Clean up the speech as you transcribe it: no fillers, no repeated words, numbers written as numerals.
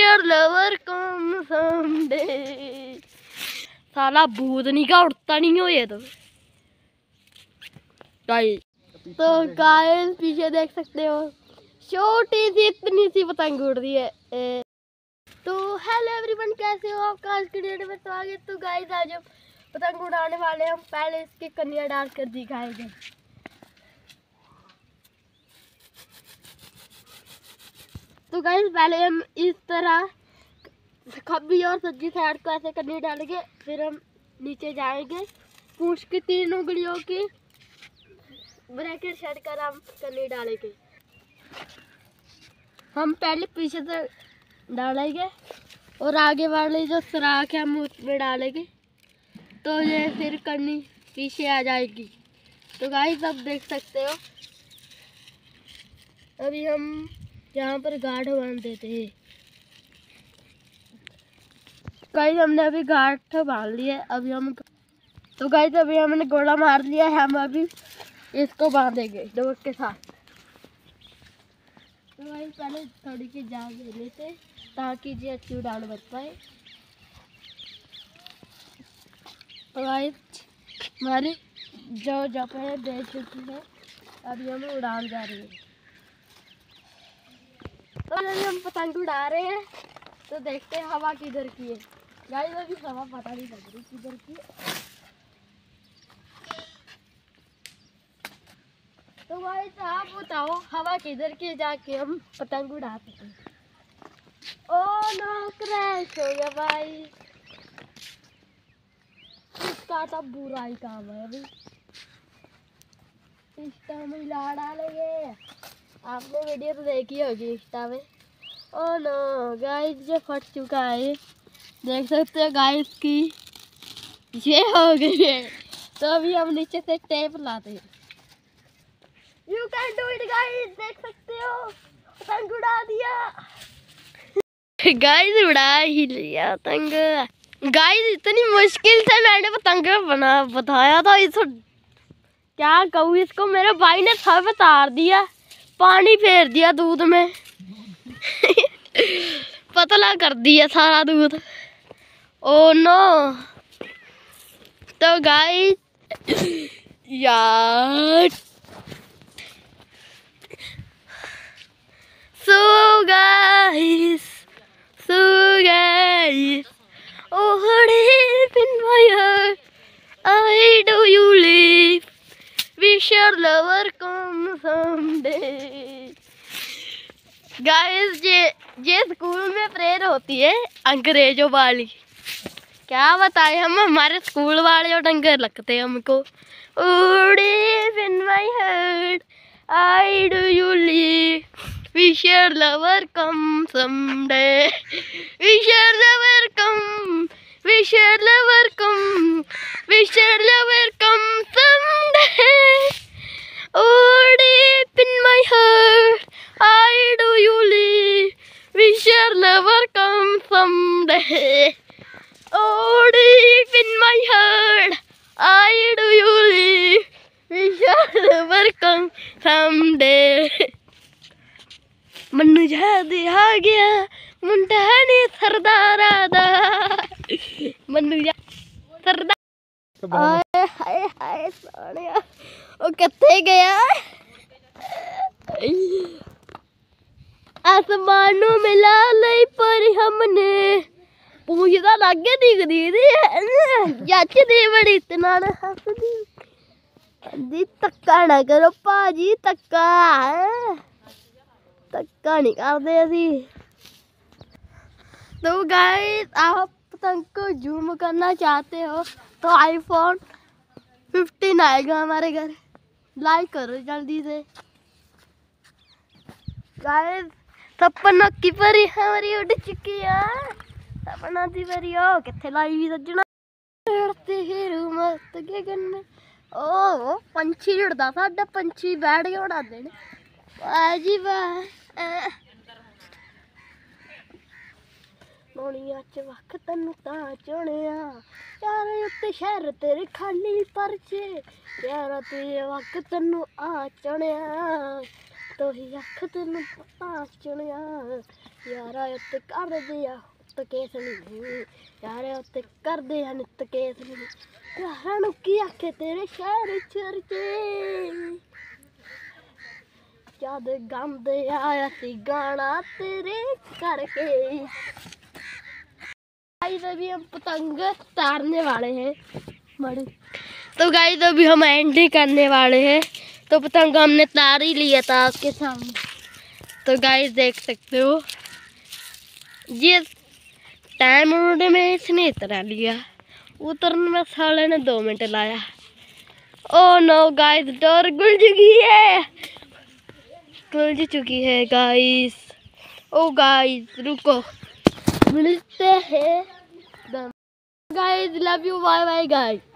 your lover come someday। साला भूतनी का उड़ता नहीं हो ये तो गाइस। तो गाइस पीछे देख सकते हो छोटी सी इतनी सी पतंग उड़ रही है। तो हेलो एवरीवन, कैसे हो आप? आज के वीडियो में स्वागत। तो गाइस आज हम पतंग उड़ाने वाले हैं। हम पहले इसके कन्या डाल कर दिखाएंगे। तो गाइस पहले हम इस तरह खब्बी और सज्जी साइड को ऐसे कन्या डालेंगे, फिर हम नीचे जाएंगे, पूंछ की 3 उंगलियों की ब्रैकेट सेट कर हम कन्या डालेंगे। हम पहले पीछे से डालेंगे और आगे वाले जो सुराख है हम उसमें डालेंगे, तो ये फिर कन्नी पीछे आ जाएगी। तो गाइस आप देख सकते हो अभी हम यहाँ पर गाढ़ बांध देते हैं। गाइस हमने अभी गाठ बांध लिया है। अभी हम अभी हमने गोला मार लिया है। हम अभी इसको बांधेंगे डोर के साथ। तो गाइस पहले थोड़ी की जान ले लेते ताकि जी अच्छी उड़ान बच पाए। तो गाइस हमारी जो जगह दे चुकी है, अभी हम उड़ान जा रही है। तो अभी हम पतंग उड़ा रहे हैं, तो देखते हैं हवा किधर की है। गाइस अभी हवा पता नहीं लग रही किधर की है। तो गाइस आप बताओ हवा किधर की, जाके हम पतंग उड़ा सकें। ओ नो, क्रैश हो गया भाई। इसका तो बुरा ही काम है। अभी इंस्टा में ला डालेंगे। आपने वीडियो तो देखी होगी इंस्टा में। ओ नो गाइस, ये फट चुका है, देख सकते हो गाइस की ये हो गई है। तो अभी हम नीचे से टेप लाते हैं। You can do it guys, देख सकते हो पतंग उड़ा दिया। गाइस उड़ा ही लिया पतंग। गाइस इतनी मुश्किल से मैंने पतंग बताया था। इस क्या कहूँ इसको, मेरे भाई ने सब तार दिया, पानी फेर दिया दूध में। पतला कर दिया सारा दूध। Oh no. तो गाइस यार So guys, oh deep in my heart, I do you live, wish your lover come someday। Guys ये स्कूल में प्रेयर होती है अंग्रेजों वाली। क्या बताए हम, हमारे स्कूल वाले जो डंगर लगते हैं हमको। Oh deep in my heart, I do you live, wish your lover come someday, wish your lover come, wish your lover come, wish your lover come someday। Oh deep in my heart, I do you live, wish your lover come someday। Oh deep in my heart, I do you live, wish your lover come someday। Manu याद आ गया मुंडा ने सरदारा दा, मनु सरदार। हाय हाय हाय सोनिया, ओ किथे गया? आसमानों में लाल पर हमने पूछता लागे दिख दी चाची दी बड़ी इतना हंसदी जी। धक्का ना करो पाजी, धक्का नहीं करते अभी। तो गाइस आप पतंग को जूम करना चाहते हो तो iPhone 15 आएगा हमारे घर, लाइक करो जल्दी से। गाइस सपना की परी हमारी उड़ चुकी है, सपना दी परी ओ किथे लाई सजना उड़ते हीरो मस्त गगन में। ओ पंछी उड़दा, साडा पंछी बैठ के उड़ा देने बाजी वाह। मोनिया च वख तैनू तां चुनिया, चारे उत्ते शहर तेरे खाली परचे, यारा तेरे वख तैनू आ चुनिया, तो ही अख तेन पता चुनिया यारा उत्ते कर दिया उत्ते केस नहीं यारे उत्ते कर दिया नित केस नहीं यारा नु की आखे तेरे शहर चर्चे जद गांदे आया सी गाना तेरे करके। गाइस अभी हम पतंग तारने वाले हैं बड़ी। तो गाइस अभी हम एंडी करने वाले हैं। तो पतंग हमने तार ही लिया था आपके सामने। तो गाइस देख सकते हो ये टाइम में इसने इतना लिया, उतरने में साले ने 2 मिनट लाया। ओ नो गाइस डोर खुल चुकी है गाइस। ओ गाइस रुको मिलते हैं guys, love you, bye bye guys.